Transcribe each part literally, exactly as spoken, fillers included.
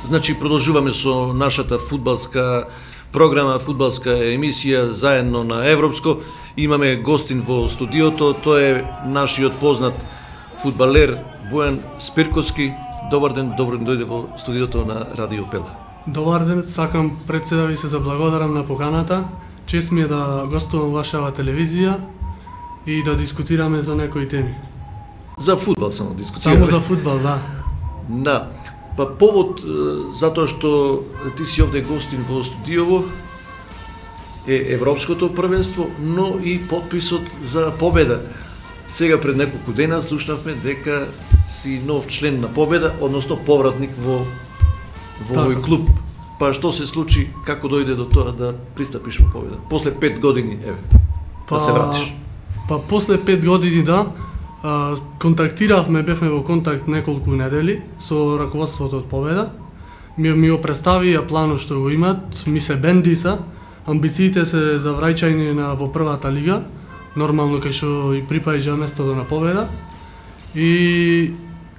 Значи продолжуваме со нашата фудбалска програма, фудбалска емисија заедно на Европско. Имаме гостин во студиото, тој е нашиот познат фудбалер Бојан Спирковски. Добар ден, добро дојде во студиото на Радио Пела. Добар ден, сакам пред се да ви се заблагодарам на поканата. Чест ми е да гостувам вашава телевизија и да дискутираме за некои теми. За фудбал само дискутираме. Само за фудбал, да. Да. Па повод затоа што ти си овде гостин во студиово е Европското првенство, но и подписот за победа. Сега пред неколку дена слушнавме дека си нов член на Победа, односно повратник во во овој клуб. Па што се случи, како дојде до тоа да пристапиш во Победа? После пет години, еве, па, да се вратиш. Па после пет години, да. А, контактиравме, бевме во контакт неколку недели со раководството од Победа. Ми, ми го представија планот што го имат, ми се бендиса, амбициите се за враќање на во првата лига, нормално кај што и припаѓа местото на Победа. И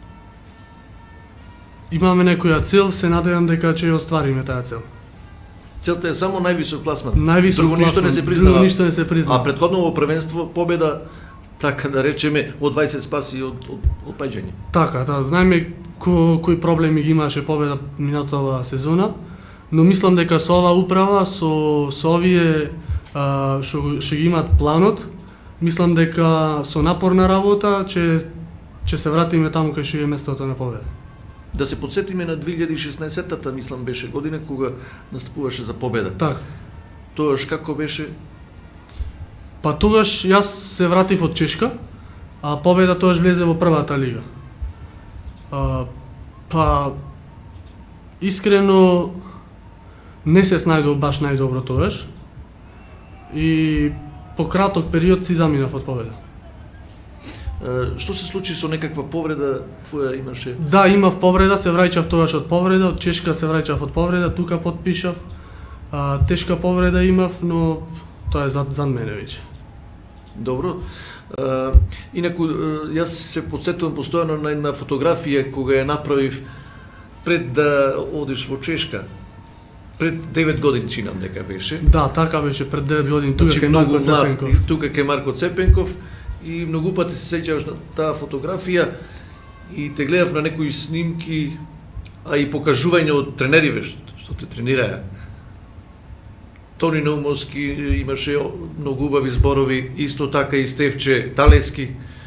имаме некоја цел, се надевам дека ќе ја оствариме таа цел. Целта е само највисок пласман. Највисок друго пласман, ништо не се признава. Друго ништо не се признава. А претходно во првенство Победа, така да речеме, од двајсет спаси од од, од паѓање. Така, да, знаеме ко, кои проблеми ги имаше Победа минатова сезона, но мислам дека со ова управа, со со овие а, што што ги имат планот, мислам дека со напорна работа ќе ќе се вратиме таму кај што е местото на Победа. Да се подсетиме на две илјади и шеснаесетта, мислам беше година кога настапуваше за Победа. Така. Тоаш како беше? Па тогаш јас се вратив од Чешка, а Победа тогаш влезе во првата лига. А, па искрено не се снајдов баш најдобро тогаш и по краток период си заминав од Победа. А, што се случи со некаква повреда твоја имаше? Да, имав повреда, се враќав тогаш од повреда, од Чешка се враќав од повреда, тука потпишав. А, тешка повреда имав, но тоа е зад, зад мене веќе. Добро. А, инаку, јас се подсетувам постојано на една фотографија кога ја направив пред да одиш во Чешка. Пред девет години чинам дека беше. Да, така беше пред девет години, тука Значи, кај Марко Цепенков. Тука кај Марко Цепенков и многу пати се сеќаваш на таа фотографија и те гледав на некои снимки, а и покажување од тренериве што те тренираа. Тони Наумовски имаше многу убави зборови, исто така и Стефче Талески.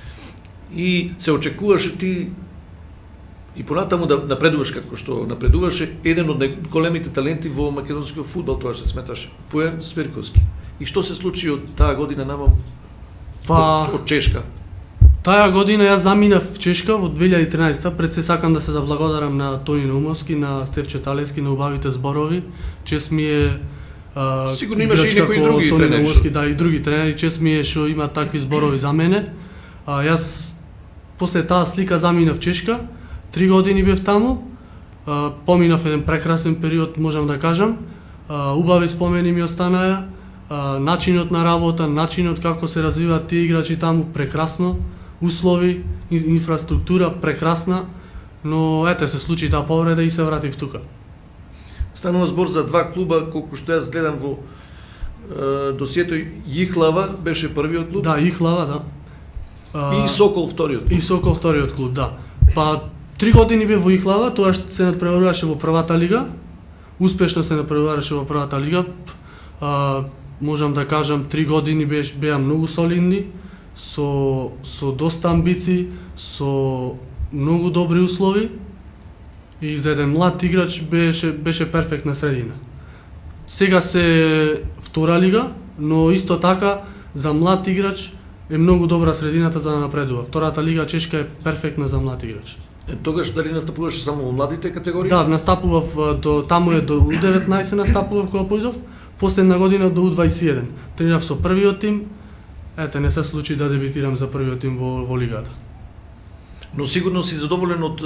И се очекуваше ти и понатаму да напредуваш како што напредуваше еден од големите таленти во македонскиот фудбал, тоа се сметаше, Бојан Спирковски. И што се случи од таа година намам? Па од, од Чешка? Таа година јас заминав в Чешка во две илјади и тринаесетта, пред се сакам да се заблагодарам на Тони Наумовски, на Стефче Талески, на убавите зборови. Чест ми е Uh, Сигурно имаше и некои други тренери. Наумовски, да, и други тренери, чест ми е што има такви зборови за мене. А, јас после таа слика заминав Чешка, три години бев таму, а, поминав еден прекрасен период, можам да кажам. А, убави спомени ми останаа, а, начинот на работа, начинот како се развиваат тие играчи таму, прекрасно, услови, инфраструктура прекрасна, но ете се случи таа повреда и се вратив тука. Станува збор за два клуба, колку што јас гледам во е, досието. Ихлава беше првиот клуб. Да, Ихлава, да. А, и Сокол вториот клуб. И Сокол вториот клуб, да. Па три години бев во Ихлава, тоа што се надпреваруваше во првата лига. Успешно се надпреваруваше во првата лига. А, можам да кажам, три години беш беа многу солидни, со со доста амбиции, со многу добри услови. И за еден млад играч беше беше перфектна средина. Сега се втора лига, но исто така за млад играч е многу добра средината за да напредува. Втората лига Чешка е перфектна за млад играч. Е, тогаш дали настапуваше само во младите категории? Да, настапував до таму е до У деветнаесет настапував кога појдов, последна година до У двајсет и еден. Тренирав со првиот тим. Ете, не се случи да дебитирам за првиот тим во во лигата. Но сигурно си задоволен од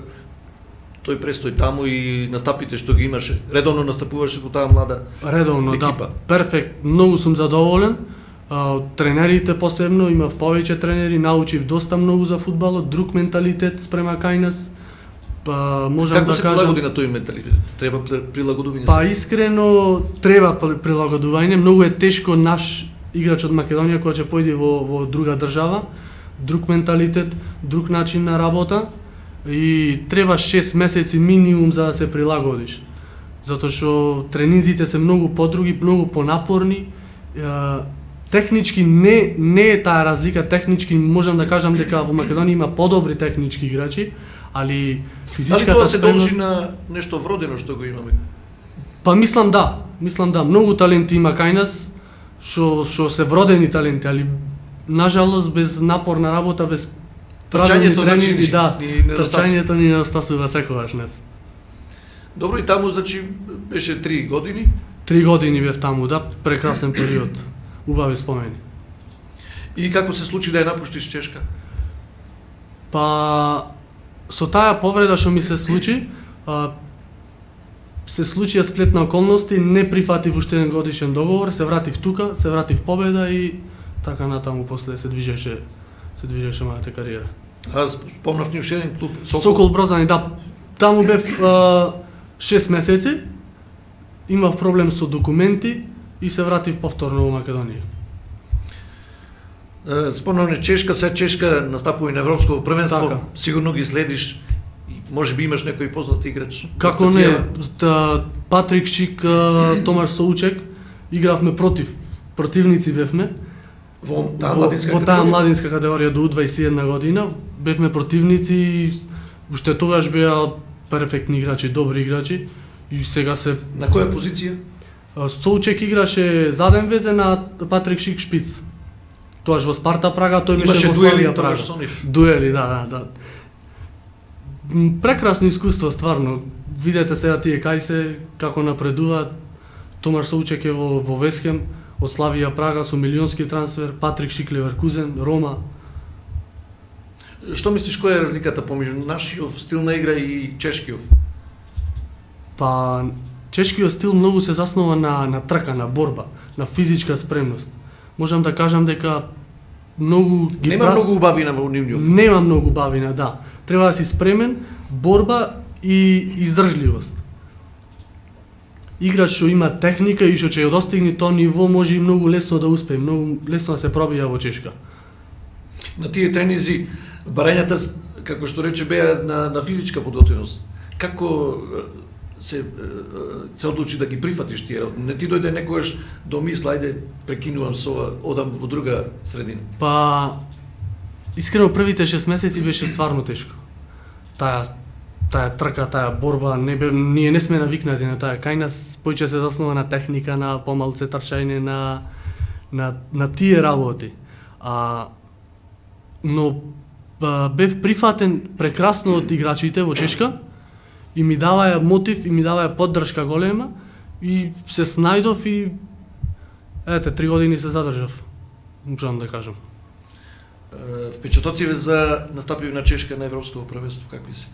тој престој таму и настапите што ги имаше. Редовно настапуваше во таа млада Редовно, екипа. да. Перфект. Многу сум задоволен. А, тренерите посебно, имав повеќе тренери, научив доста многу за фудбалот, друг менталитет спрема кај нас. Па можам Како да се кажам, прилагоди на тој менталитет? Треба прилагодување? па искрено треба прилагодување, многу е тешко наш играч од Македонија кој ќе појде во во друга држава, друг менталитет, друг начин на работа и треба шест месеци минимум за да се прилагодиш. Затоа што тренинзите се многу подруги, многу понапорни. Технички не не е таа разлика, технички можам да кажам дека во Македонија има подобри технички играчи, али физичката тоа се спремност... должи на нешто вродено што го имаме? Па мислам да, мислам да, многу таленти има кај нас, што што се вродени таленти, али нажалост без напорна работа, без правилни тренинзи, да, трчањето ни не остасува секогаш нас. Добро, и таму значи беше три години? Три години бев таму, да, прекрасен период, убави спомени. И како се случи да ја напуштиш Чешка? Па со таа повреда што ми се случи, а, се случија сплет на околности, не прифатив уште еден годишен договор, се вратив тука, се вратив победа и така натаму после се движеше се движеше мојата кариера. Аз спомнав ни уште еден клуб Сокол. Сокол Брозани, да. Таму бев а, шест месеци. Имав проблем со документи и се вратив повторно во Македонија. Спомнав ни Чешка, се Чешка настапува и на европско првенство. Така. Сигурно ги следиш. Може би имаш некој познат играч? Како не, та, Патрик Шик, Томаш Соучек, игравме против. Противници бевме. Во таа во, младинска во таа категорија? младинска категорија до дваесет и една година бевме противници и уште тогаш беа перфектни играчи, добри играчи и сега се На која позиција? Соучек играше заден везе на Патрик Шик шпиц. Тоаш во Спарта Прага, тој беше Имаше во дуели Славија Прага. тогаш со нив. Дуели, да, да, да. М, Прекрасно искуство стварно. Видете сега тие кај се како напредуваат. Томаш Соучек е во во Весхем, од Славија Прага со милионски трансфер, Патрик Шик Леверкузен, Рома. Што мислиш која е разликата помеѓу нашиот стил на игра и чешкиот? Па чешкиот стил многу се заснова на на трка, на борба, на физичка спремност. Можам да кажам дека многу ги Нема прат... многу убавина во нивниот. Нема многу бавина, да. Треба да си спремен, борба и издржливост. Играч што има техника и што ќе ја достигне тоа ниво може и многу лесно да успее, многу лесно да се пробија во Чешка. На тие тренинзи барањата, како што рече, беа на, на физичка подготвеност. Како се се одлучи да ги прифатиш тие? Не ти дојде некогаш до мисла, ајде прекинувам со ова, одам во друга средина? Па искрено првите шест месеци беше стварно тешко. Таа таа трка, таа борба, не бе, ние не сме навикнати на таа. Кај нас поише се заснова на техника, на помалце трчање, на на на тие работи. А но ба, бев прифатен прекрасно од играчите во Чешка и ми даваја мотив и ми даваја поддршка голема и се снајдов и ете три години се задржав. Можам да кажам. Впечатоците за настапив на Чешка на европско првенство какви се?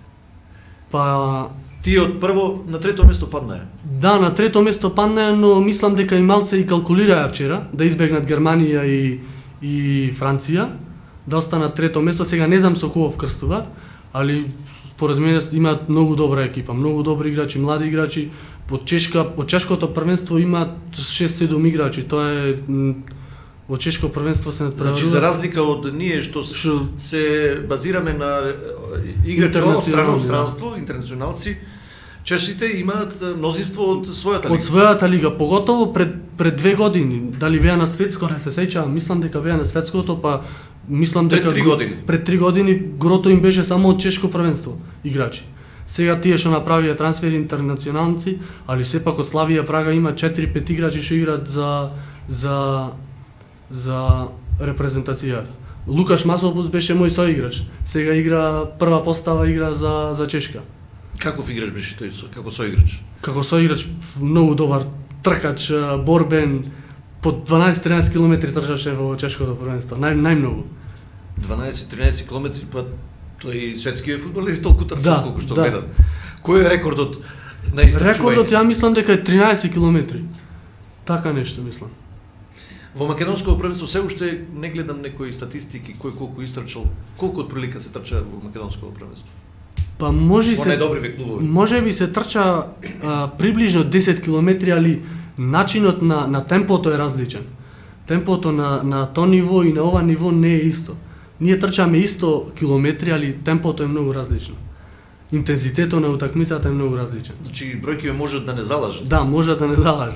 Па Тие од прво на трето место паднаа. да, на трето место паднаа, но мислам дека и малце и калкулираа вчера да избегнат Германија и и Франција, да останат трето место. Сега не знам со кого вкрстуваат, али според мене имаат многу добра екипа, многу добри играчи, млади играчи. Од Чешка, од чешкото првенство имаат шест-седум играчи. Тоа е во чешко првенство се надпреварува. Значи за разлика од ние што Шо... се базираме на играчи од страно странство, интернационалци, чешите имаат мнозинство од својата лига. Од својата лига, поготово пред пред две години, дали беа на светско, не се сеќавам, мислам дека беа на светското, па мислам дека пред три години. Пред три години грото им беше само од чешко првенство играчи. Сега тие што направија трансфери интернационалци, али сепак од Славија Прага има четири-пет играчи што играат за за за репрезентацијата. Лукаш Масопус беше мој соиграч. Сега игра прва постава игра за за Чешка. Каков играч беше тој, како соиграч? Како соиграч многу добар тркач, борбен, по дванаесет-тринаесет километри трчаше во чешкото првенство, нај најмногу. дванаесет-тринаесет километри, па тој светскиот фудбалер толку трча Да, колку што да. гледам. Кој е рекордот на истрчување? Рекордот ја мислам дека е тринаесет километри. Така нешто мислам. Во македонското првенство се уште не гледам некои статистики кој колку истрчал, колку од прилика се трча во македонското првенство. Па може Во се најдобриве клубови. може би се трча а, приближно десет километри, али начинот на на темпото е различен. Темпото на на то ниво и на ова ниво не е исто. Ние трчаме исто километри, али темпото е многу различно. Интензитетот на утакмицата е многу различен. Значи бројките можат да не залажат. Да, може да не залаже.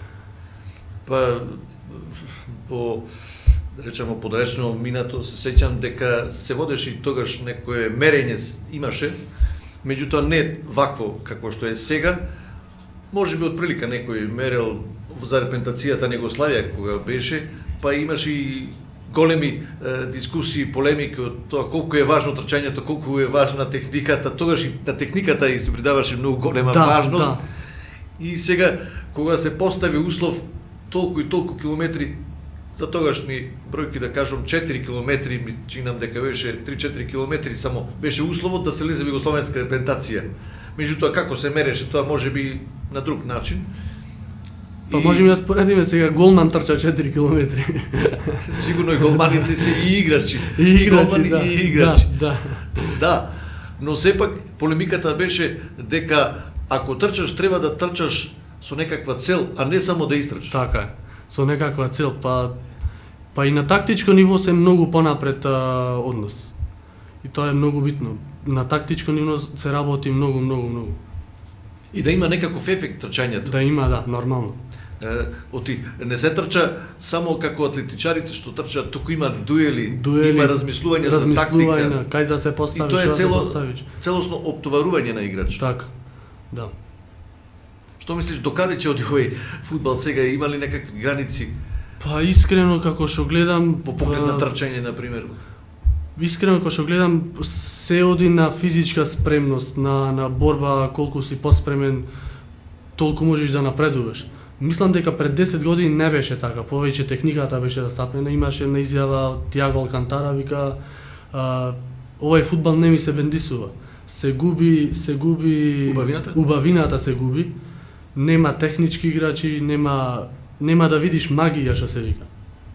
Па по да речеме подречно минато се сеќам дека се водеше и тогаш некое мерење имаше, меѓутоа не вакво како што е сега. Можеби од прилика некој мерел за репрезентацијата на Југославија кога беше, па имаше и големи е, дискусии, полемики од тоа колку е важно трчањето, колку е важна техниката. Тогаш и на техниката и се придаваше многу голема Да, важност. да. И сега кога се постави услов толку и толку километри, за тогашни бројки да кажам четири километри, ми чинам дека беше три-четири километри само беше условот да се лезе во југословенска репрезентација. Меѓутоа како се мереше тоа можеби на друг начин. Па можеме да споредиме сега голман трча четири километри. Сигурно и голманите се и играчи. И играчи, голмани, да. И играчи. Да, да. Да, но сепак полемиката беше дека ако трчаш треба да трчаш со некаква цел, а не само да истрчаш. Така е. Со некаква цел, па па и на тактичко ниво се многу понапред а, од нас. И тоа е многу битно. На тактичко ниво се работи многу, многу, многу. И да има некаков ефект трчањето. Да има, да, нормално. Е, оти не се трча само како атлетичарите што трчаат, туку има дуели, Дуели, има размислување за размислување тактика. на кај да се И поставиш, тоа е што да се цело, поставиш. целосно оптоварување на играч. Така. Да. Што мислиш, докаде ќе оди овој фудбал сега? Има ли некакви граници Па искрено како што гледам во поглед на па, трчање на пример? Искрено како што гледам се оди на физичка спремност, на на борба, колку си поспремен, толку можеш да напредуваш. Мислам дека пред десет години не беше така, повеќе техниката беше застапена, имаше на изјава од Тиаго Алкантара, вика а, овој фудбал не ми се бендисува. Се губи, се губи Убавината? убавината се губи. Нема технички играчи, нема нема да видиш магија што се вика.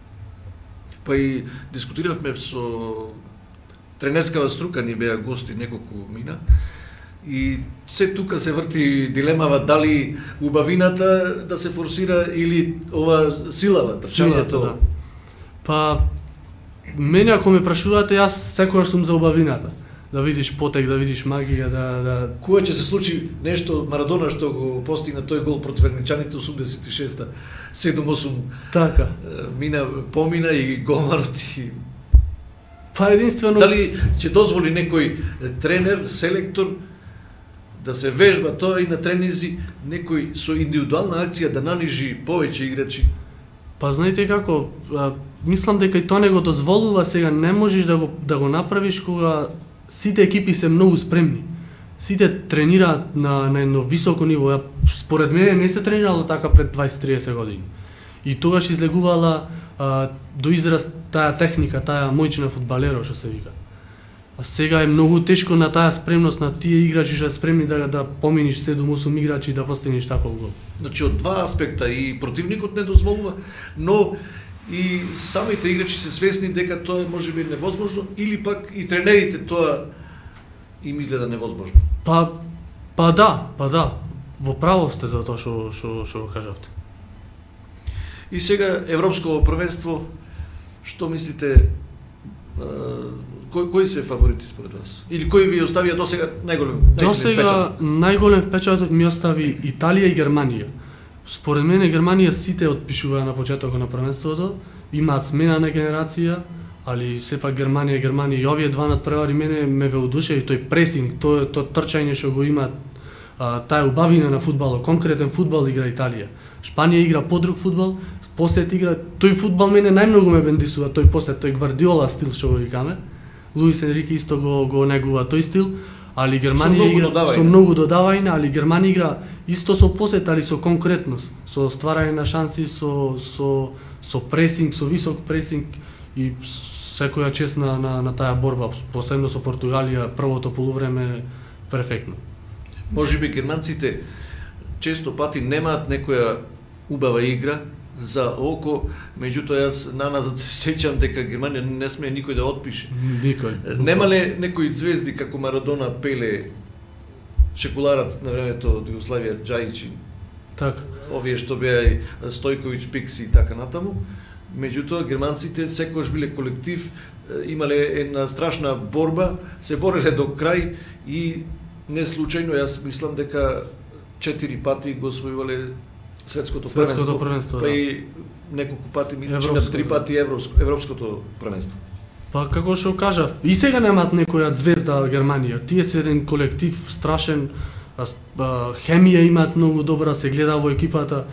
Па и дискутиравме со тренерскава струка, ни беа гости неколку мина. И се тука се врти дилемава дали убавината да се форсира или ова силава, трчањето. Да. Па мене ако ме прашувате, јас секогаш сум за убавината. Да видиш потек, да видиш магија, да да Кога ќе се случи нешто Марадона што го постигна тој гол против Верничаните осумдесет и шеста, седум осум така. мина помина и голманот и Па единствено дали ќе дозволи некој тренер, селектор да се вежба тоа и на тренинзи некој со индивидуална акција да нанижи повеќе играчи? Па знаете како, а, мислам дека и тоа не го дозволува сега, не можеш да го да го направиш кога сите екипи се многу спремни. Сите тренираат на на едно високо ниво. Ја, според мене не се тренирало така пред дваесет-триесет години. И тогаш излегувала а, до израз таа техника, таа мојчина фудбалеро што се вика. А сега е многу тешко на таа спремност на тие играчи што спремни да да поминиш седум-осум играчи и да постигнеш таков гол. Значи од два аспекта, и противникот не дозволува, но и самите играчи се свесни дека тоа е можеби невозможно, или пак и тренерите тоа им изгледа невозможно. Па па да, па да. Во право сте за тоа што што што го кажавте. И сега Европско првенство, што мислите, а, кој кои се фаворити според вас? Или кои ви оставија досега најголем До најсилен сега впечаток? најголем впечаток ми остави Италија и Германија. Според мене Германија сите отпишуваа на почетокот на првенството, имаат смена на генерација, али сепак Германија, Германија и овие два надпревари мене ме веодушеви тој пресинг, тоа тоа трчање што го имаат, а, таа убавина на фудбалот, конкретен фудбал игра Италија. Шпанија игра подруг фудбал, посет игра, тој фудбал мене најмногу ме бендисува, тој посет, тој Гвардиола стил што го викаме. Луис Енрике исто го го негува тој стил, али Германија игра додавања. со многу додавања, али Германија игра исто со посет, али со конкретност, со стварање на шанси, со со со пресинг, со висок пресинг и секоја чест на на на таа борба, посебно со Португалија, првото полувреме перфектно. Можеби германците често пати немаат некоја убава игра, за око, меѓутоа јас на назад се сеќам дека Германија не смее никој да отпише. Никој. Немале некои звезди како Марадона, Пеле, Шекуларац на времето од Југославија, Џајичи, така. Овие што беа и Стојковиќ, Пикси и така натаму. Меѓутоа германците секогаш биле колектив, имале една страшна борба, се бореле до крај и не случајно јас мислам дека четири пати го освојувале светското, светското првенство, првенство, па да. и неколку пати ми Европско, три да. пати европско, европското првенство. Па како што кажав, и сега немаат некоја звезда Германија. Тие се еден колектив страшен, а, а, хемија имаат многу добра, се гледа во екипата.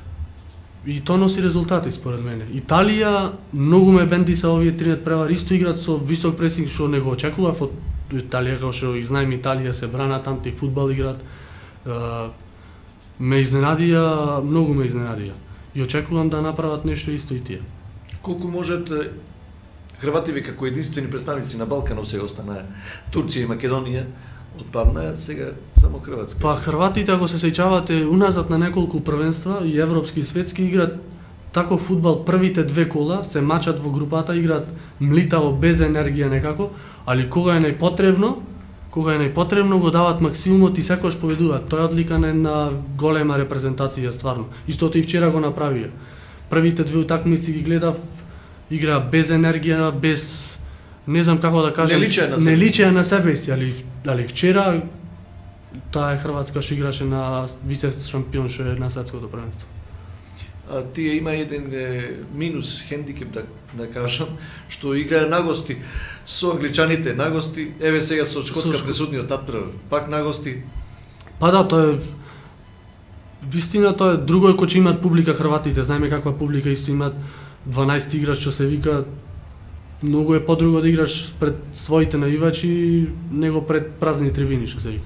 И тоа носи резултати според мене. Италија многу ме бенди са овие три надпревари, исто играат со висок пресинг што не го очекував од Италија, како што и знаеме Италија се бранат, антифудбал играат. А, ме изненадија, многу ме изненадија. И очекувам да направат нешто исто и тие. Колку можат Хрвативе како единствени представници на Балканот сега останаа, Турција и Македонија отпаднаа, сега само Хрватска. Па хрватите, ако се сеќавате, уназад на неколку првенства, и европски и светски, играат таков фудбал првите две кола, се мачат во групата, играат млитаво, без енергија некако, али кога е најпотребно, кога е најпотребно го дават максимумот и секогаш победуваат. Тоа е одлика на една голема репрезентација стварно. Истото и вчера го направија. Првите две утакмици ги гледав, играа без енергија, без не знам како да кажам, не личеа на себе, не личеа на себе си, али али вчера таа е Хрватска што играше на вице шампион што е на светското првенство. А тие има еден е, минус, хендикеп да, да кажам, што играе нагости со англичаните нагости, еве сега со Шкотска Со... пресудниот татпревар, пак нагости. Па да, тоа е вистина, тоа е друго е кој че имаат публика хрватите, знаеме каква публика исто имаат, дванаесет играч што се вика, многу е подруго да играш пред своите навивачи него пред празни трибини што се вика.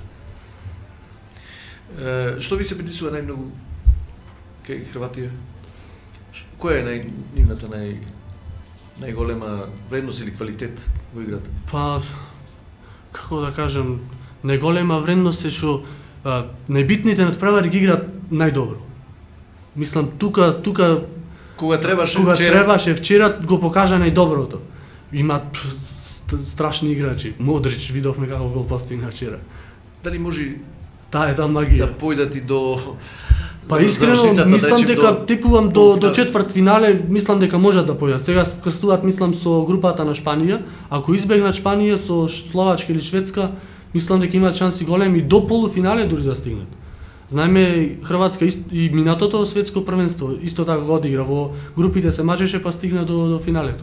Е, што ви се притисува најмногу кај Хрватија? Која е нај, нивната нај, најголема вредност или квалитет во играта? Па, како да кажам, најголема вредност е што а, најбитните надпревари ги играат најдобро. Мислам, тука, тука Кога требаше кога вчера, требаше вчера го покажа најдоброто. Имаат страшни играчи. Модрич видовме како гол постигна вчера. дали може Таа е таа магија. да појдат и до Па искрено мислам дека типувам до до четврт финале, мислам дека можат да појдат. Сега крстуваат мислам со групата на Шпанија. Ако избегнат Шпанија со Словачка или Шведска, мислам дека имаат шанси големи до полуфинале дури да стигнат. Знаеме Хрватска и минатото светско првенство исто така го одигра, во групите се мачеше па стигна до до финалето.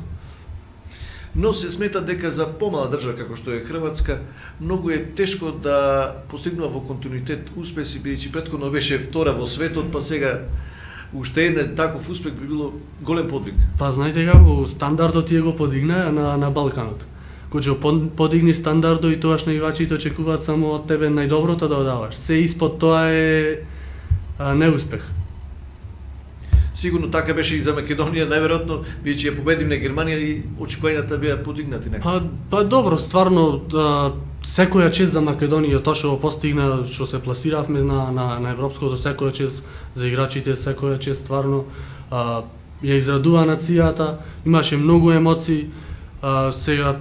Но се смета дека за помала држава како што е Хрватска, многу е тешко да постигнува во континуитет успеси, бидејќи претходно беше втора во светот, па сега уште еден таков успех би било голем подвиг. Па знаете како стандардот тие го подигна на на Балканот. Кога подигнеш стандардот и тоаш наивачите очекуваат само од тебе најдоброто да одаваш. Се испод тоа е а, неуспех. Сигурно така беше и за Македонија, најверојатно бидејќи ја победивме Германија и очекувањата беа подигнати некако. Па па добро, стварно а, секоја чест за Македонија, тоа што го постигна, што се пласиравме на на на европското, секоја чест за играчите, секоја чест стварно а, ја израдува нацијата, имаше многу емоции. А, сега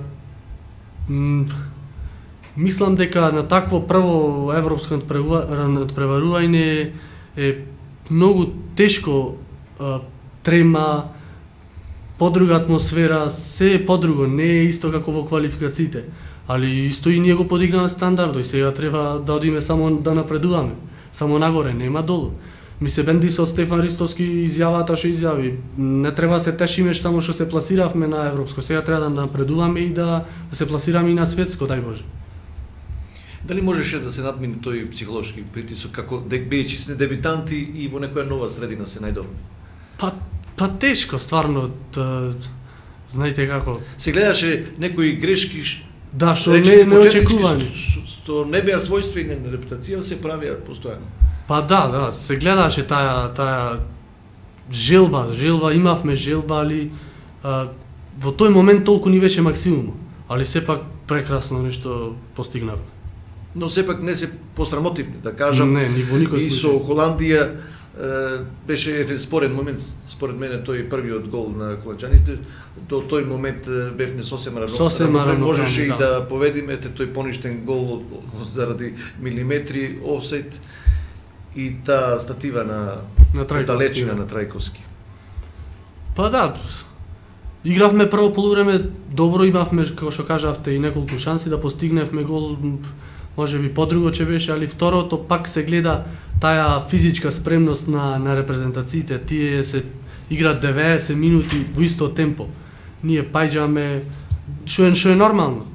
м, мислам дека на такво прво европско надпреварување е многу тешко, а, трема, подруга атмосфера, се е подруго, не е исто како во квалификациите, али исто и ние го подигнаме стандардот и сега треба да одиме само да напредуваме, само нагоре, нема долу. Ми се бенди со Стефан Ристовски изјавата што изјави, не треба се тешиме само што се пласиравме на европско, сега треба да напредуваме и да, да се пласираме и на светско, дај Боже. Дали можеше да се надмине тој психолошки притисок, како бидејќи сте дебитанти и во некоја нова средина се најдобро? Па, па тешко, стварно, да, знаете како. Се гледаше некои грешки, Да, што не не очекувани. Што не беа својствени на репутација, се правеа постојано. Па да, да, се гледаше таа таа желба, желба имавме желба, али а, во тој момент толку ни беше максимум, али сепак прекрасно нешто постигнавме. Но сепак не се посрамотивни, да кажам. Не, ни во никој и случај. со Холандија беше еден спорен момент, според мене тој првиот гол на Колаџаните. До тој момент бевме сосема равноправни, можеше и да поведиме тој поништен гол заради милиметри офсайд и таа статива на далечина на Трајковски. Па да, игравме прво полувреме добро, имавме, како што кажавте, и неколку шанси да постигневме гол, може би подруго че беше, али второто пак се гледа таа физичка спремност на, на репрезентациите. Тие се играат деветдесет минути во исто темпо. Ние паѓаме, што е, што е нормално.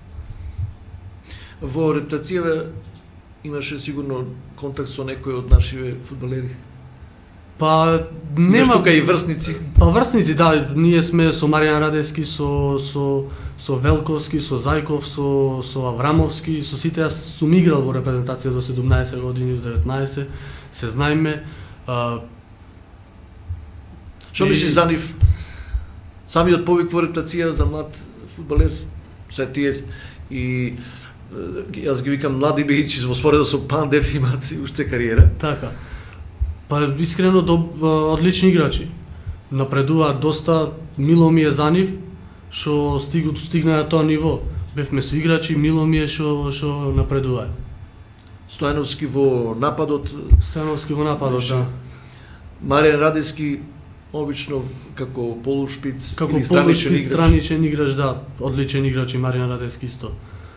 Во рептацијава имаше сигурно контакт со некој од нашиве фудбалери? Па нема тука и врсници. Па врсници, да, ние сме со Маријан Радевски, со со со Велковски, со Зајков, со со Аврамовски, со сите. Јас сум играл во репрезентација до седумнаесет години, до деветнаесет, се знаеме. А... Што мислиш за нив? Самиот повик во репутација за млад фудбалер, се тие и јас ги викам млади бејчи во споредба со Пандев имаат уште кариера. Така. Па искрено доб, одлични играчи. Напредуваат доста, мило ми е за нив што стигнаа стигна на тоа ниво. Бевме со играчи, мило ми е што што напредуваат. Стојановски во нападот. Стојановски во нападот, да. Маријан Радевски обично како полушпиц како или страничен полушпиц, играч. страничен играч, да, одличен играч и Маријан Радевски исто.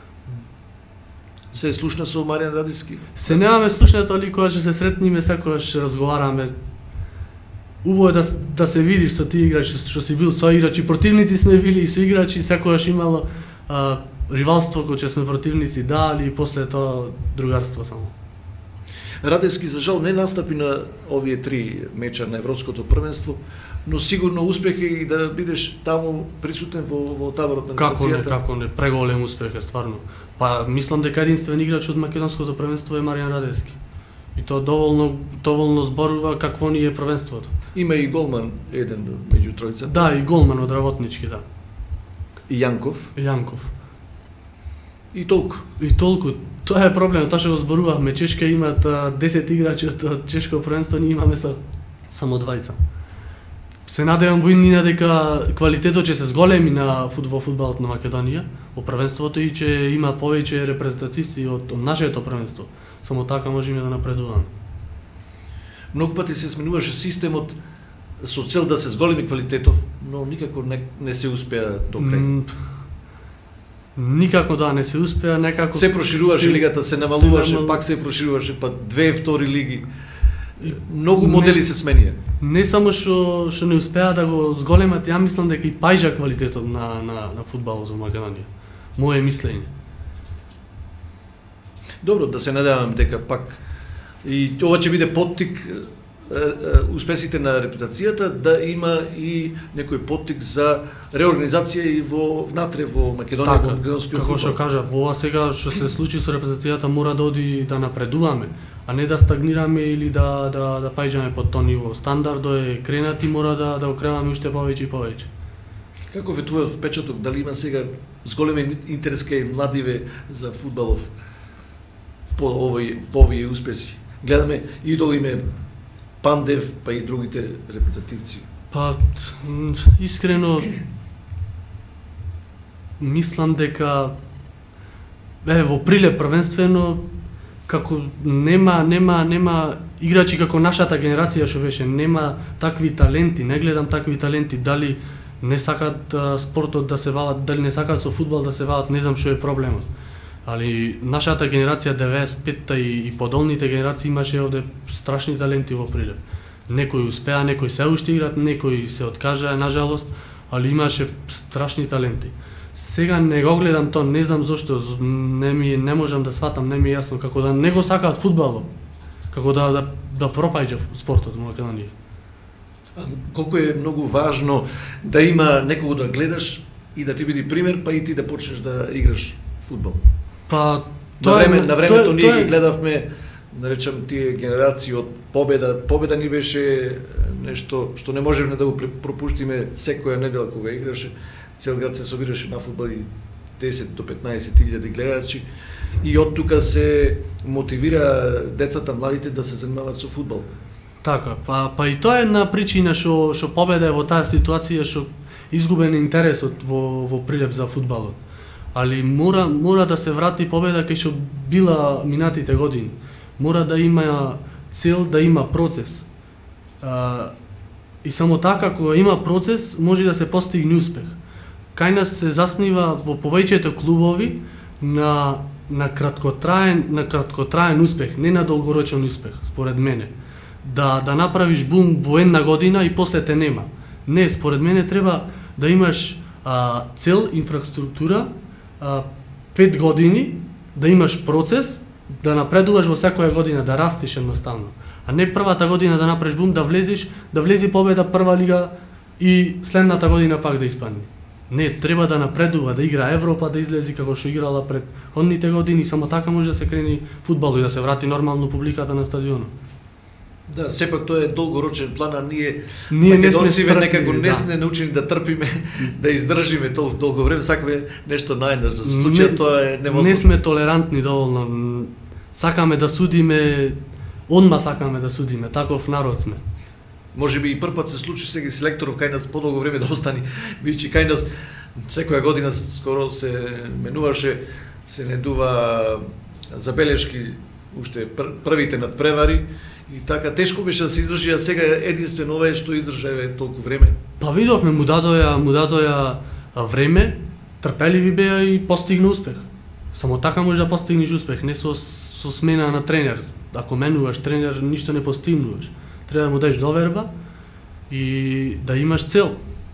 Се слушна со Маријан Радевски? Се немаме слушнато, али кога ќе се сретниме, секогаш разговараме. Убаво е да, да се видиш со тие играчи, што си бил со играчи, противници сме били и со играчи, секогаш имало а, ривалство кога ќе сме противници, да, али и после тоа другарство само. Радевски за жал не настапи на овие три меча на Европското првенство, но сигурно успех е и да бидеш таму присутен во, во таборот на Како не, нацијата. како не, преголем успех е стварно. Па мислам дека единствен играч од македонското првенство е Маријан Радевски. И тоа доволно доволно зборува какво ни е првенството. Има и голман еден меѓу тројцата. Да, и голман од Работнички, да. И Јанков. Јанков. И толку. И толку. Тоа е проблем, тоа што го зборувавме. Чешка имаат десет играчи од, од чешко првенство, ние имаме са, само двајца. Се надевам во иднина дека квалитетот ќе се зголеми на фудбал фудбалот на Македонија во првенството и ќе има повеќе репрезентативци од, од нашето првенство. Само така можеме да напредуваме. Многу пати се сменуваше системот со цел да се зголеми квалитетов, но никако не, не се успеа до крај. М, Никако да не се успеа, некако Се прошируваше лигата, се намалуваше, се намал... пак се прошируваше, па две втори лиги. И многу модели не, се сменија. Не само што што не успеа да го зголемат, ја мислам дека и паѓа квалитетот на на на фудбалот во Македонија. Мое мислење. Добро, да се надевам дека пак и ова ќе биде поттик успесите на репутацијата да има и некој поттик за реорганизација и во внатре во Македонија, Така, во македонскиот како што фудбал. кажав, ова сега што се случи со репрезентацијата мора да оди да напредуваме, а не да стагнираме или да да да паѓаме под тоа ниво. Стандардот е кренат и мора да да окреваме уште повеќе и повеќе. Каков е твојот впечаток, дали има сега зголемен интерес кај младиве за фудбалов по овој по овие успеси? Гледаме идол име Пандев, па и другите репрезентативци. Па м, искрено мислам дека е во Прилеп првенствено како нема нема нема играчи како нашата генерација што беше, нема такви таленти, не гледам такви таленти, дали не сакаат а, спортот да се бават, дали не сакаат со фудбал да се бават, не знам што е проблемот. Али нашата генерација деветдесет и петта и, и подолните генерации имаше овде страшни таленти во Прилеп. Некои успеа, некои се уште играат, некои се откажаа нажалост, али имаше страшни таленти. Сега не го гледам тоа, не знам зошто, не ми не можам да сватам, не ми е јасно како да не го сакаат фудбалот, како да да, да пропаѓа спортот во Македонија. Колку е многу важно да има некого да гледаш и да ти биде пример, па и ти да почнеш да играш фудбал. Па На време, на времето тоа, ние тоа ги гледавме, да речам, тие генерации од Победа. Победа ни беше нешто што не можевме да го пропуштиме секоја недела кога играше. Цел град се собираше на фудбал и десет до петнаесет илјади гледачи. И од тука се мотивира децата, младите да се занимаваат со фудбал. Така, па па и тоа е една причина што што победа е во таа ситуација, што изгубен е интересот во во Прилеп за фудбалот. Али мора мора да се врати победа кај што била минатите години. Мора да има цел, да има процес. А, и само така кога има процес може да се постигне успех. Кај нас се заснива во повеќето клубови на на краткотраен на краткотраен успех, не на долгорочен успех, според мене. Да да направиш бум во една година и после те нема. Не, според мене треба да имаш а, цел, инфраструктура, а, пет години, да имаш процес, да напредуваш во секоја година, да растиш едноставно. А не првата година да направиш бум, да влезеш, да влези победа прва лига и следната година пак да испадне. Не, треба да напредува, да игра Европа, да излези како што играла пред одните години, само така може да се крени фудбал и да се врати нормално публиката на стадионот. Да, сепак тоа е долгорочен план, а ние, ние македонциве некако не да. сме научени да трпиме, да издржиме толку долго време, сакаме нешто најнаш да се случи, не, тоа е невозможно. Не сме толерантни доволно. Сакаме да судиме, одма сакаме да судиме, таков народ сме. Може би и прв пат се случи сега селекторов кај нас подолго време да остани, бидејќи кај нас секоја година скоро се менуваше, се недува забелешки уште пр првите надпревари и така тешко беше да се издржи, а сега единствено ова е што издржа еве толку време. Па видовме, му дадоја, му дадоја време, трпеливи беа и постигна успех. Само така може да постигнеш успех, не со со смена на тренер. Ако менуваш тренер, ништо не постигнуваш. Треба да му дадеш доверба и да имаш цел.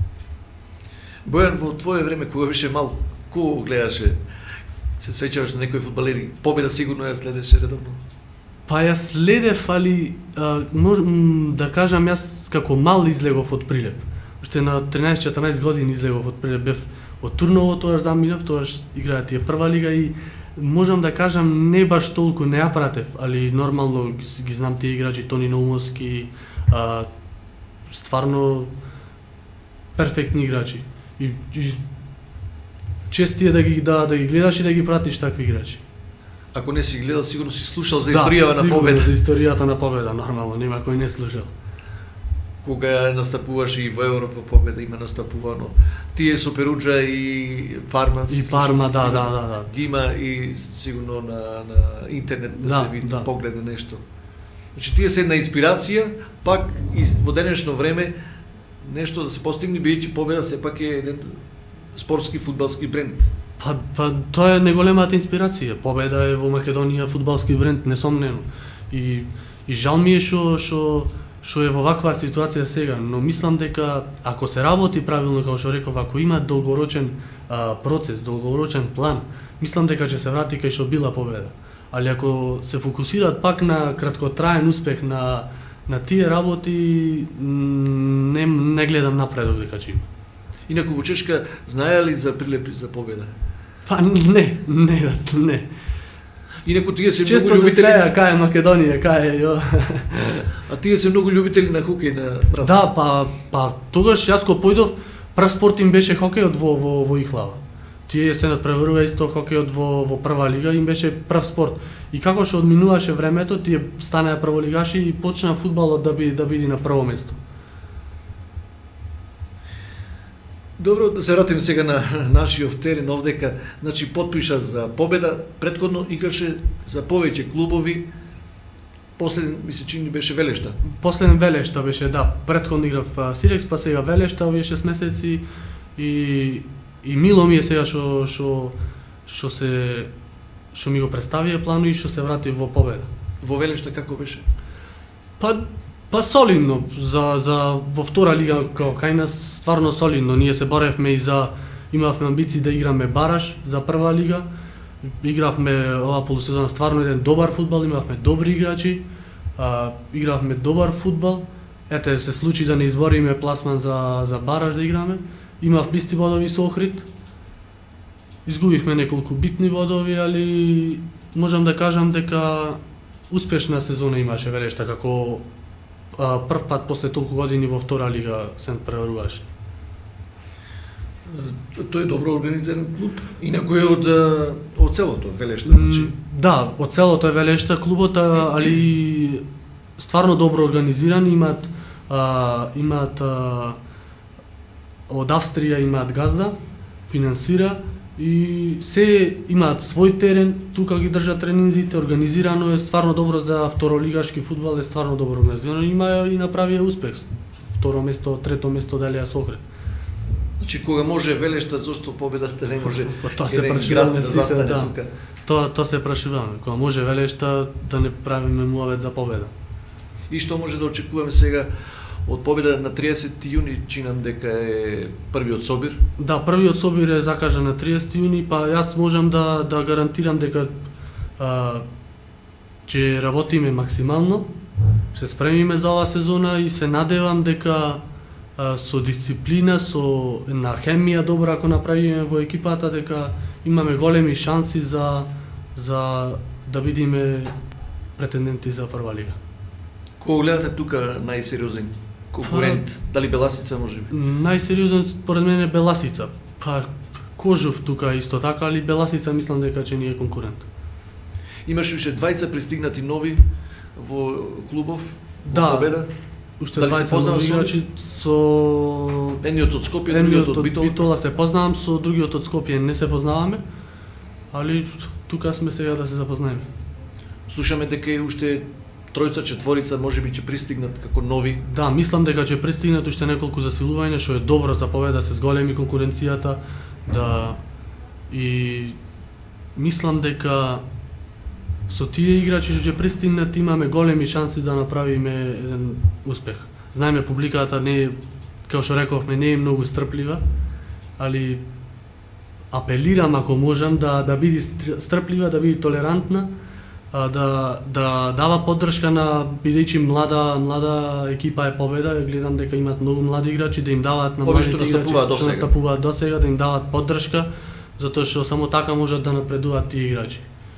Бојан, во твое време кога беше мал, кого гледаше? Се сеќаваш на некои фудбалери? Победа сигурно ја следеше редовно. Па ја следев, али а, мож, м, да кажам, јас како мал излегов од Прилеп. Уште на тринаесет-четрнаесет години излегов од Прилеп, бев од Турново, тоаш заминав, тоаш играат тие прва лига и можам да кажам не баш толку не ја пратев, али нормално ги, ги знам тие играчи, Тони Наумовски, а, стварно перфектни играчи. И, и чести е да ги да, да ги гледаш и да ги пратиш такви играчи. Ако не си гледал, сигурно си слушал за да, историјава на победа. за историјата на победа, нормално, нема кој не слушал. Кога ја настапуваше и во Европа победа има настапувано. Тие со Перуджа и Парма. И Парма, да, да, да, да. Ги има и сигурно на, на интернет да, да се види, да. Погледа нешто. Значи тие се една инспирација, пак и во денешно време нешто да се постигне, бидејќи победа сепак е еден спортски фудбалски бренд. Па, па тоа е неголемата инспирација. Победа е во Македонија фудбалски бренд, несомнено. И и жал ми е што што што е во ваква ситуација сега, но мислам дека ако се работи правилно, како што реков, ако има долгорочен а, процес, долгорочен план, мислам дека ќе се врати кај што била победа. Али ако се фокусираат пак на краткотраен успех на на тие работи, не не гледам напредок дека ќе има. Инаку во Чешка знае ли за Прилеп за победа? Па не, не, не. Инаку тие се често многу љубители. Често се смеја кај Македонија, кај ја. А тие се многу љубители на хокеј на Брас. Да, па па тогаш јас кога појдов, прв спорт им беше хокејот во во во Ихлава. Тие се надпреварува исто хокејот во во прва лига, им беше прв спорт. И како што одминуваше времето, тие станаа прволигаши и почна фудбалот да би да биде на прво место. Добро, да се вратиме сега на нашиот терен овдека. Значи, потпиша за победа, претходно играше за повеќе клубови, последен, ми се чини, беше Велешта. Последен Велешта беше, да. Претходно играв Сирекс, па сега Велешта, овие шест месеци и и мило ми е сега што што што се што ми го представија плану и што се врати во победа. Во Велешта како беше? Па па солидно за за во втора лига како кај нас стварно солидно. Ние се боревме и за имавме амбиции да играме бараж за прва лига. Игравме ова полусезона стварно еден добар фудбал, имавме добри играчи, а, игравме добар фудбал. Ете се случи да не избориме пласман за за бараж да играме. Имав исти бодови со Охрид. Изгубивме неколку битни бодови, али можам да кажам дека успешна сезона имаше Велешта како а, прв пат после толку години во втора лига се преваруваше. Тој е добро организиран клуб, инаку е од од целото Велешта, значи. Да, од целото е Велешта клубот, али стварно добро организирани, имаат а, имаат а, од Австрија имаат газда, финансира и се имаат свој терен, тука ги држат тренинзите, организирано е стварно добро за второлигашки фудбал, е стварно добро организирано, има и направија успех. Второ место, трето место далеја со Охрид. Значи кога може Велешта, зошто победата не може тоа се еден прашуваме град да сите, застане да. тука? Тоа тоа се прашуваме. Кога може Велешта да не правиме муавет за победа. И што може да очекуваме сега од победа на триесети јуни, чинам дека е првиот собир? Да, првиот собир е закажан на триесети јуни, па јас можам да да гарантирам дека а, ќе работиме максимално, се спремиме за оваа сезона и се надевам дека а, со дисциплина, со една хемија добра ако направиме во екипата, дека имаме големи шанси за за да бидиме претенденти за прва лига. Кога гледате тука најсериозен конкурент, па, дали Беласица може би? Најсериозен според мене Беласица. Па Кожов тука исто така, али Беласица мислам дека ќе ни е конкурент. Имаш уште двајца пристигнати нови во клубов, во да, победа? Уште дали двајца нови играчи со едниот од Скопје, едниот другиот од од Битола. Битола се познавам, со другиот од Скопје не се познаваме, али тука сме сега да се запознаеме. Слушаме дека е уште тројца, четворица можеби ќе пристигнат како нови. Да, мислам дека ќе пристигнат уште неколку засилувања, што е добро за победа, се зголеми конкуренцијата, да и мислам дека со тие играчи што ќе пристигнат имаме големи шанси да направиме еден успех. Знаеме публиката не е, како што рековме, не е многу стрплива, али апелирам ако можам да да биде стрплива, да биде толерантна, да да дава поддршка на бидејќи млада млада екипа е победа, гледам дека имаат многу млади играчи, да им даваат на младите играчи што настапуваат до сега, да им дават поддршка, затоа што само така можат да напредуваат тие играчи.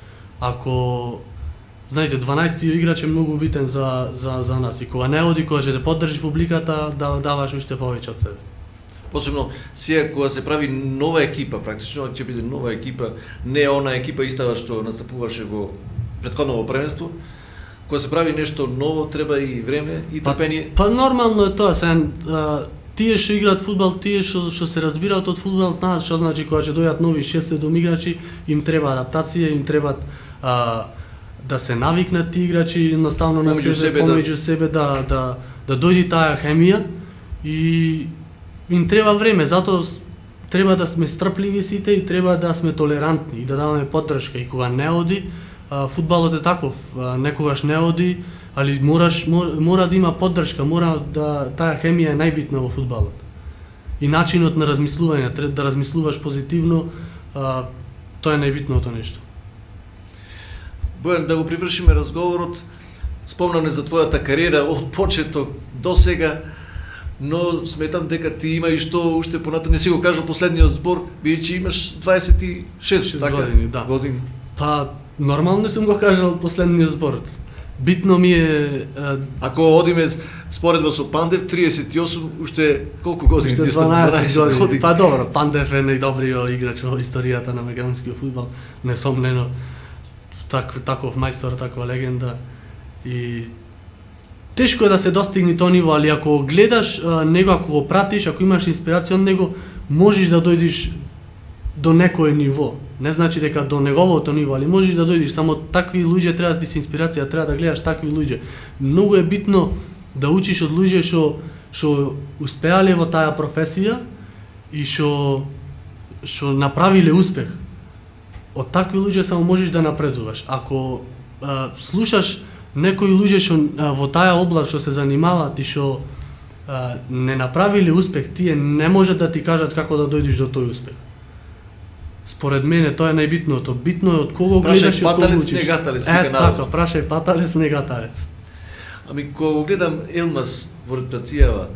Ако знаете, дванаесети играч е многу битен за за за нас и кога не оди, кога ќе те поддржиш публиката, да даваш уште повеќе од себе. Посебно сега кога се прави нова екипа, практично ќе биде нова екипа, не она екипа истава што настапуваше во претходно првенство, кога се прави нешто ново, треба и време и трпение. Па, па нормално е тоа, сега тие што играат фудбал, тие што што се разбираат од фудбал, знаат што значи кога ќе дојдат нови шест-седум играчи, им треба адаптација, им треба а, да се навикнат тие играчи едноставно на себе, себе помеѓу да... себе да да да дојде таа хемија и им треба време, затоа треба да сме стрпливи сите и треба да сме толерантни и да даваме поддршка и кога не оди, а, фудбалот е таков, а, некогаш не оди, али мораш мора, мора да има поддршка, мора да таа хемија е најбитна во фудбалот. И начинот на размислување, да размислуваш позитивно, а, тоа е најбитното нешто. Бојан, да го привршиме разговорот, спомнаме за твојата кариера од почеток до сега, но сметам дека ти има и што уште понатаму, не си го кажал последниот збор, бидејќи имаш дваесет и шест така, години, да. години. Па нормално сум го кажал последниот збор. Битно ми е а... ако одиме споредба со Пандев, триесет и осум, уште колку години уште ти дванаесет години. години. Па добро, Пандев е најдобриот играч во историјата на македонскиот фудбал, несомнено. Так, таков мајстор, таква легенда и тешко е да се достигне тоа ниво, али ако гледаш а, него, ако го пратиш, ако имаш инспирација од него, можеш да дојдеш до некое ниво. Не значи дека до неговото ниво, али можеш да дојдеш, само такви луѓе треба да ти се инспирација, треба да гледаш такви луѓе. Многу е битно да учиш од луѓе што што успеале во таа професија и што што направиле успех. Од такви луѓе само можеш да напредуваш. Ако а, слушаш некои луѓе што во таа област што се занимаваат и што а, не направиле успех, тие не можат да ти кажат како да дојдеш до тој успех. Според мене тоа е најбитното. Битно е од кого гледаш и од кого учиш. Прашај паталец, не гаталец. Е, така, прашај паталец, не гаталец. Ами кога го гледам Елмаз во ротацијава,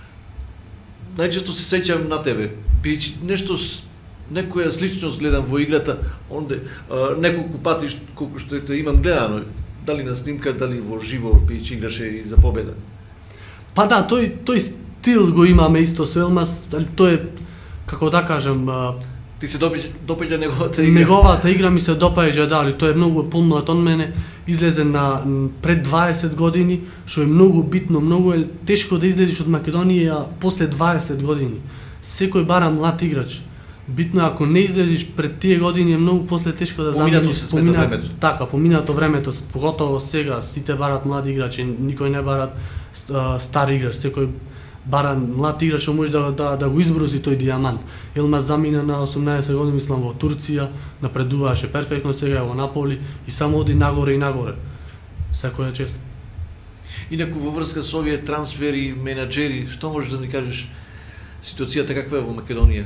најчесто се сеќам на тебе. Пич нешто некоја сличност гледам во играта, онде а, неколку пати колку што ете имам гледано, дали на снимка, дали во живо, пич играше и за победа. Па да, тој тој стил го имаме исто со Елмаз, дали тој е, како да кажам, а, Ти се допаѓа, допаѓа неговата игра? Неговата игра ми се допаѓа, да, али тој е многу помлад од мене, излезе на пред дваесет години, што е многу битно, многу е тешко да излезеш од Македонија после дваесет години. Секој бара млад играч. Битно е, ако не излезеш пред тие години е многу после тешко да замениш. Поминато се смета времето. Така, поминато времето, поготово сега сите барат млади играчи, никој не барат стар играч, секој бара млад играч што може да, да, да го изброси тој дијамант. Елмаз замина на осумнаесет години, мислам, во Турција, напредуваше перфектно, сега е во Наполи и само оди нагоре и нагоре. Секоја чест. Инаку во врска со овие трансфери, менаџери, што можеш да ни кажеш ситуацијата каква е во Македонија?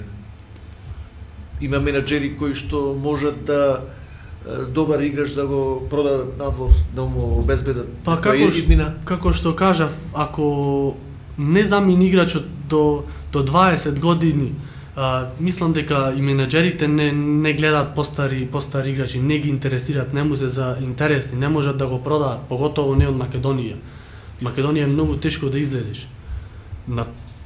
Има менаџери кои што можат да добар играч да го продадат надвор, да му обезбедат. Па како, како што кажав, ако не замини играчот до до дваесет години, а, мислам дека и менаџерите не не гледаат постари постари играчи, не ги интересираат, не му се за интересни, не можат да го продадат, поготово не од Македонија. Македонија е многу тешко да излезеш. На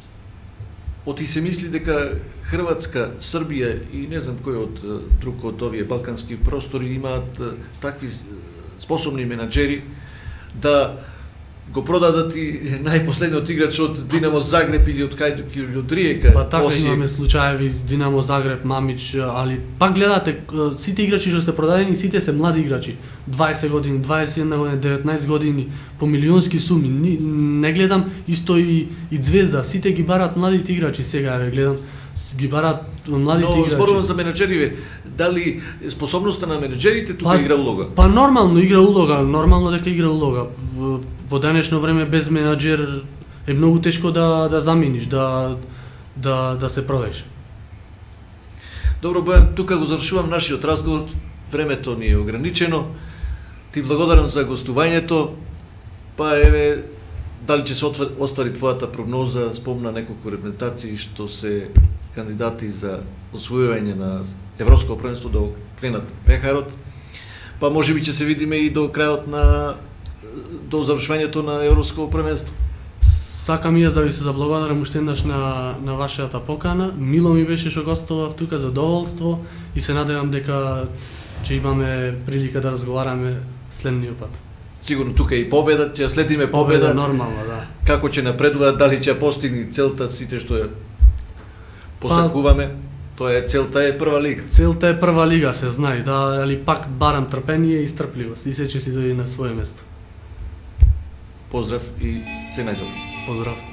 Оти се мисли дека Хрватска, Србија и не знам кој од друг од овие балкански простори имаат такви способни менаџери да го продадат и најпоследниот играч од Динамо Загреб или од Хајдук или од Риека. Па така имаме случаеви Динамо Загреб, Мамич, али пак гледате сите играчи што се продадени, сите се млади играчи, дваесет години, дваесет и една години, деветнаесет години, по милионски суми. Не гледам исто и и Звезда, сите ги барат младите играчи сега, ве гледам ги барат младите Но, играчи. Но зборувам за менаџериве, дали способноста на менаџерите тука па, игра улога? Па нормално игра улога, нормално дека игра улога. Во денешно време без менаџер е многу тешко да да замениш, да да да се провеш. Добро, Бојан, тука го завршувам нашиот разговор. Времето ни е ограничено. Ти благодарам за гостувањето. Па еве, дали ќе се оствари твојата прогноза, спомна неколку репрезентации што се кандидати за освојување на Европско првенство да кренат пехарот. Па можеби ќе се видиме и до крајот на до завршувањето на Европско првенство. Сакам и јас да ви се заблагодарам уште еднаш на на вашата покана. Мило ми беше што гостував тука, задоволство и се надевам дека ќе имаме прилика да разговараме следниот пат. Сигурно тука и победа, ќе следиме победа. Победа нормално, да. Како ќе напредува, дали ќе постигне целта сите што ја посакуваме. Па, тоа е целта е прва лига. Целта е прва лига, се знае, да, али пак барам трпение и стрпливост и се ќе си дојде на свое место. Поздрав и се најдобро. Поздрав.